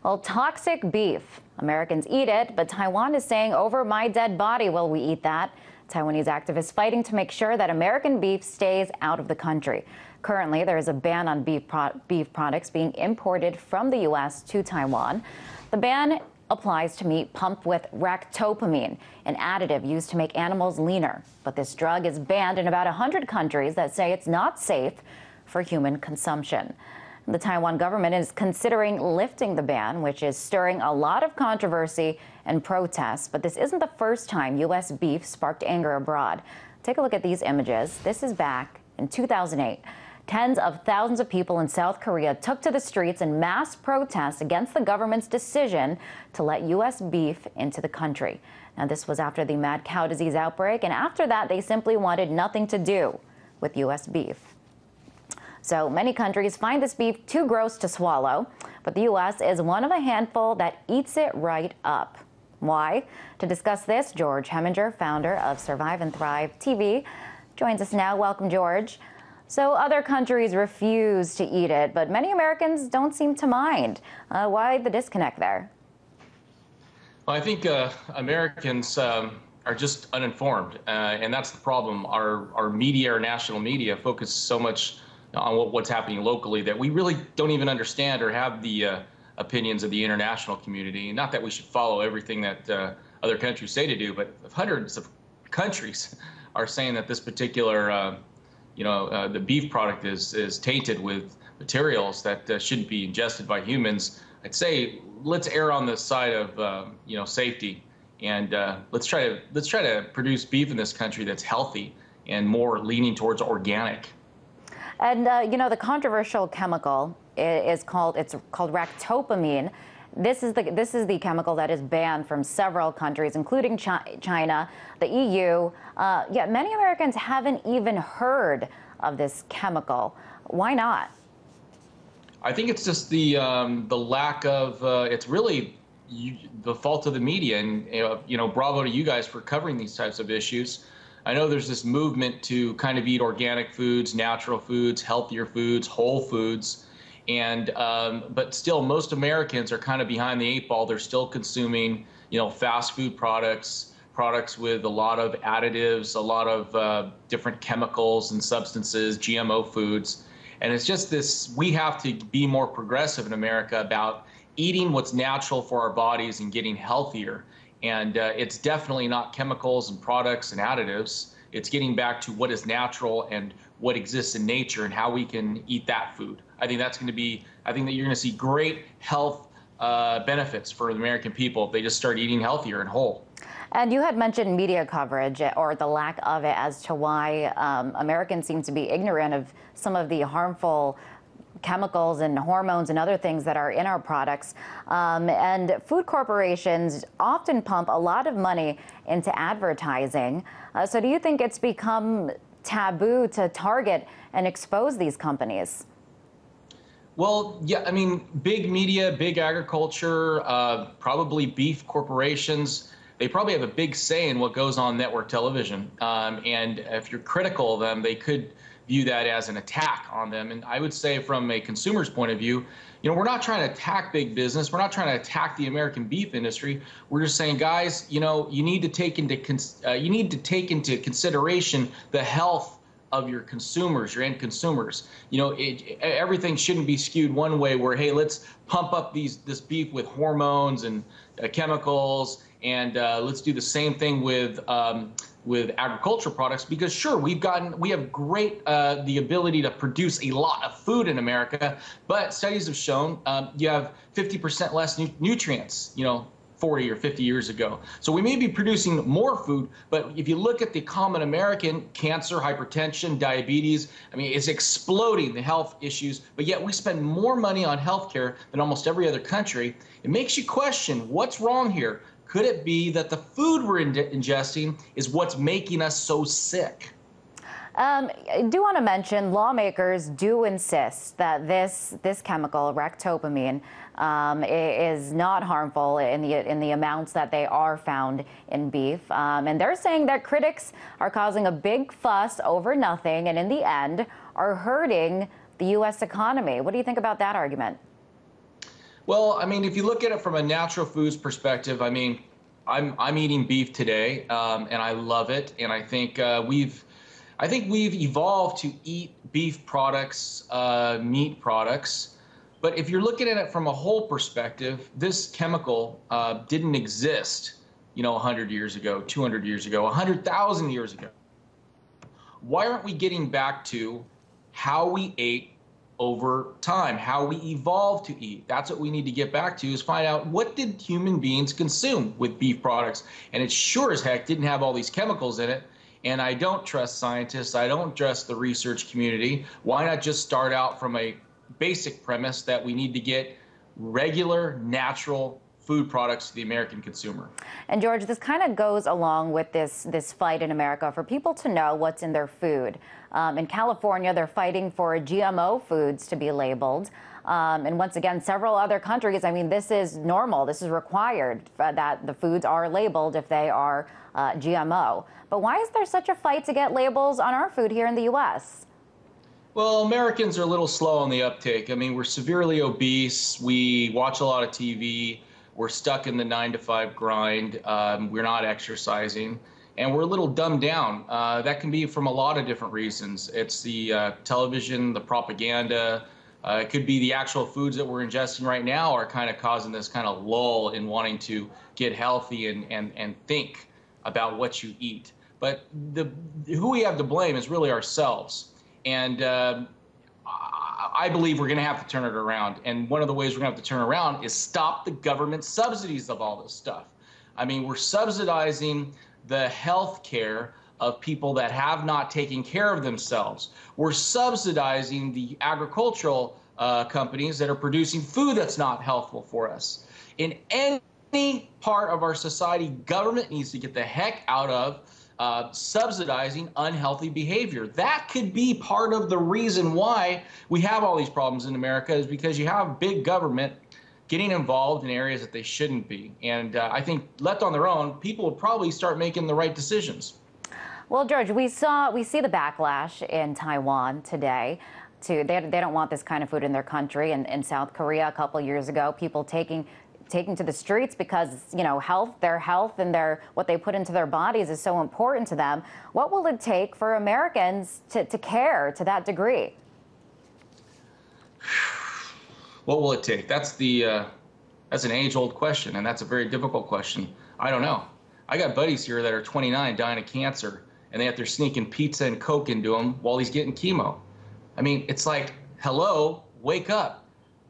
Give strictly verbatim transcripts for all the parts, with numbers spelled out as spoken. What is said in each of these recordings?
Well, toxic beef. Americans eat it, but Taiwan is saying, over my dead body will we eat that. Taiwanese activists fighting to make sure that American beef stays out of the country. Currently, there is a ban on beef, pro beef products being imported from the U S to Taiwan. The ban applies to meat pumped with Ractopamine, an additive used to make animals leaner. But this drug is banned in about one hundred countries that say it's not safe for human consumption. The Taiwan government is considering lifting the ban, which is stirring a lot of controversy and protests. But this isn't the first time U S beef sparked anger abroad. Take a look at these images. This is back in two thousand eight. Tens of thousands of people in South Korea took to the streets in mass protests against the government's decision to let U S beef into the country. Now, this was after the mad cow disease outbreak, and after that, they simply wanted nothing to do with U S beef. So many countries find this beef too gross to swallow, but the U S is one of a handful that eats it right up. Why? To discuss this, George Hemminger, founder of Survive and Thrive T V, joins us now. Welcome, George. So other countries refuse to eat it, but many Americans don't seem to mind. Uh, why the disconnect there? Well, I think uh, Americans um, are just uninformed, uh, and that's the problem. Our, our media, our national media, focus so much on what, what's happening locally that we really don't even understand or have the uh, opinions of the international community. Not that we should follow everything that uh, other countries say to do, but hundreds of countries are saying that this particular, uh, you know, uh, the beef product is is tainted with materials that uh, shouldn't be ingested by humans. I'd say let's err on the side of uh, you know, safety, and uh, let's try to let's try to produce beef in this country that's healthy and more leaning towards organic. And, uh, you know, the controversial chemical is called, it's called Ractopamine. This is the, this is the chemical that is banned from several countries, including Chi China, the E U. Uh, yet many Americans haven't even heard of this chemical. Why not? I think it's just the, um, the lack of, uh, it's really you, the fault of the media. And, uh, you know, bravo to you guys for covering these types of issues. I know there's this movement to kind of eat organic foods, natural foods, healthier foods, whole foods, and um, but still most Americans are kind of behind the eight ball. They're still consuming, you know, fast food products, products with a lot of additives, a lot of uh, different chemicals and substances, G M O foods, and it's just this. We have to be more progressive in America about eating what's natural for our bodies and getting healthier. And uh, it's definitely not chemicals and products and additives. It's getting back to what is natural and what exists in nature and how we can eat that food. I think that's going to be, I think that you're going to see great health uh, benefits for the American people if they just start eating healthier and whole. And you had mentioned media coverage, or the lack of it, as to why um, Americans seem to be ignorant of some of the harmful chemicals and hormones and other things that are in our products. Um, and food corporations often pump a lot of money into advertising. Uh, so do you think it's become taboo to target and expose these companies? Well, yeah, I mean, big media, big agriculture, uh, probably beef corporations, they probably have a big say in what goes on network television. Um, and if you're critical of them, they could view that as an attack on them. And I would say from a consumer's point of view, you know, we're not trying to attack big business. We're not trying to attack the American beef industry. We're just saying, guys, you know, you need to take into uh, you need to take into consideration the health of your consumers, your end consumers. You know, it, everything shouldn't be skewed one way where, hey, let's pump up these this beef with hormones and uh, chemicals, and uh, let's do the same thing with um, with agricultural products, because sure, we've gotten, we have great, uh, the ability to produce a lot of food in America, but studies have shown um, you have fifty percent less nu nutrients, you know, forty or fifty years ago. So we may be producing more food, but if you look at the common American, cancer, hypertension, diabetes, I mean, it's exploding, the health issues, but yet we spend more money on healthcare than almost every other country. It makes you question what's wrong here. Could it be that the food we're in ingesting is what's making us so sick? Um, I do want to mention lawmakers do insist that this this chemical, Ractopamine, um, is not harmful in the in the amounts that they are found in beef. Um, and they're saying that critics are causing a big fuss over nothing, and in the end are hurting the U S economy. What do you think about that argument? Well, I mean, if you look at it from a natural foods perspective, I mean, I'm I'm eating beef today, um, and I love it. And I think uh, we've, I think we've evolved to eat beef products, uh, meat products. But if you're looking at it from a whole perspective, this chemical uh, didn't exist, you know, one hundred years ago, two hundred years ago, one hundred thousand years ago. Why aren't we getting back to how we ate over time, how we evolved to eat? That's what we need to get back to, is find out, what did human beings consume with beef products? And it sure as heck didn't have all these chemicals in it. And I don't trust scientists. I don't trust the research community. Why not just start out from a basic premise that we need to get regular, natural food products to the American consumer? And George, this kind of goes along with this this fight in America for people to know what's in their food. Um, in California, they're fighting for G M O foods to be labeled. Um, and once again, several other countries, I mean, this is normal. This is required uh, that the foods are labeled if they are uh, G M O. But why is there such a fight to get labels on our food here in the U S? Well, Americans are a little slow on the uptake. I mean, we're severely obese. We watch a lot of T V. We're stuck in the nine to five grind. Um, we're not exercising, and we're a little dumbed down. Uh, that can be from a lot of different reasons. It's the uh, television, the propaganda. Uh, it could be the actual foods that we're ingesting right now are kind of causing this kind of lull in wanting to get healthy and, and, and think about what you eat. But the who we have to blame is really ourselves. And uh, I believe we're going to have to turn it around. And one of the ways we're going to have to turn around is stop the government subsidies of all this stuff. I mean, we're subsidizing the health care of people that have not taken care of themselves. We're subsidizing the agricultural uh, companies that are producing food that's not healthful for us. In any part of our society, government needs to get the heck out of Uh, subsidizing unhealthy behavior. That could be part of the reason why we have all these problems in America, is because you have big government getting involved in areas that they shouldn't be. And uh, I think left on their own, people would probably start making the right decisions. Well, George, we saw we see the backlash in Taiwan today. To they, they don't want this kind of food in their country. And in South Korea a couple years ago, people taking taking to the streets because, you know, health, their health and their what they put into their bodies is so important to them. What will it take for Americans to, to care to that degree? What will it take? That's the uh, that's an age-old question, and that's a very difficult question. I don't know. I got buddies here that are twenty-nine dying of cancer, and they have their sneaking pizza and Coke into him while he's getting chemo. I mean, it's like, hello, wake up.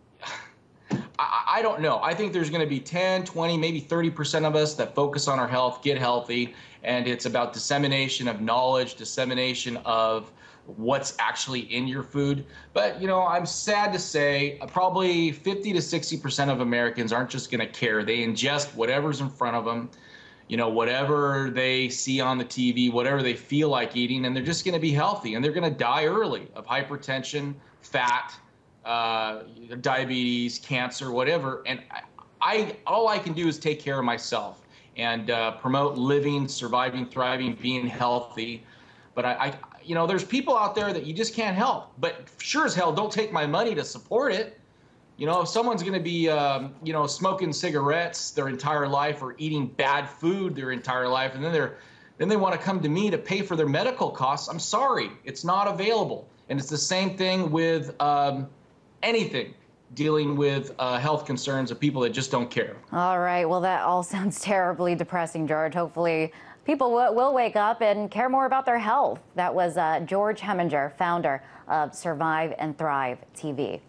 I don't know. I think there's going to be ten, twenty, maybe thirty percent of us that focus on our health, get healthy, and it's about dissemination of knowledge, dissemination of what's actually in your food. But, you know, I'm sad to say probably fifty to sixty percent of Americans aren't just going to care. They ingest whatever's in front of them, you know, whatever they see on the T V, whatever they feel like eating, and they're just going to be healthy, and they're going to die early of hypertension, fat, Uh, diabetes, cancer, whatever. And I, I, all I can do is take care of myself and uh, promote living, surviving, thriving, being healthy. But I, I, you know, there's people out there that you just can't help. But sure as hell, don't take my money to support it. You know, if someone's going to be, um, you know, smoking cigarettes their entire life or eating bad food their entire life, and then they're, then they want to come to me to pay for their medical costs, I'm sorry, it's not available. And it's the same thing with Um, anything dealing with uh, health concerns of people that just don't care. All right. Well, that all sounds terribly depressing, George. Hopefully people will wake up and care more about their health. That was uh, George Hemminger, founder of Survive and Thrive T V.